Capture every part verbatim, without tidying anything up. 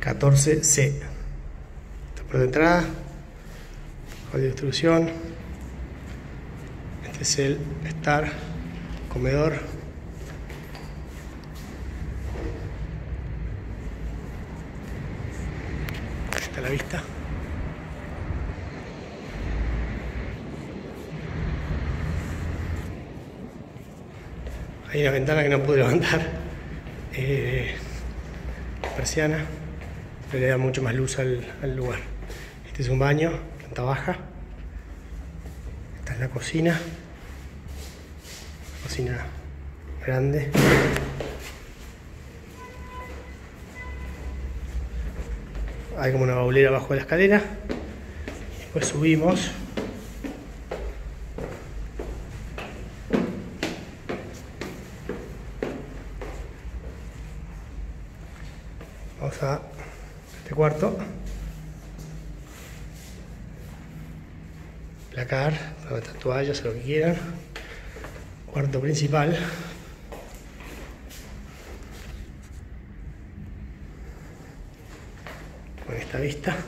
catorce C. Puerta de entrada, hall de instrucción. Este es el estar, comedor. Ahí está la vista. Hay una ventana que no pude levantar, eh, persiana, pero le da mucho más luz al, al lugar. Este es un baño, planta baja. Esta es la cocina, cocina grande. Hay como una baulera abajo de la escalera. Después subimos. Vamos a este cuarto. Placar, para meter toallas o lo que quieran. Cuarto principal. Con esta vista.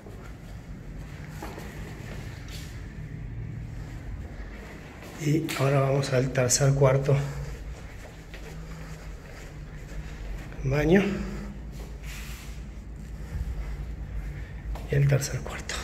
Y ahora vamos al tercer cuarto. Baño. Y el tercer cuarto.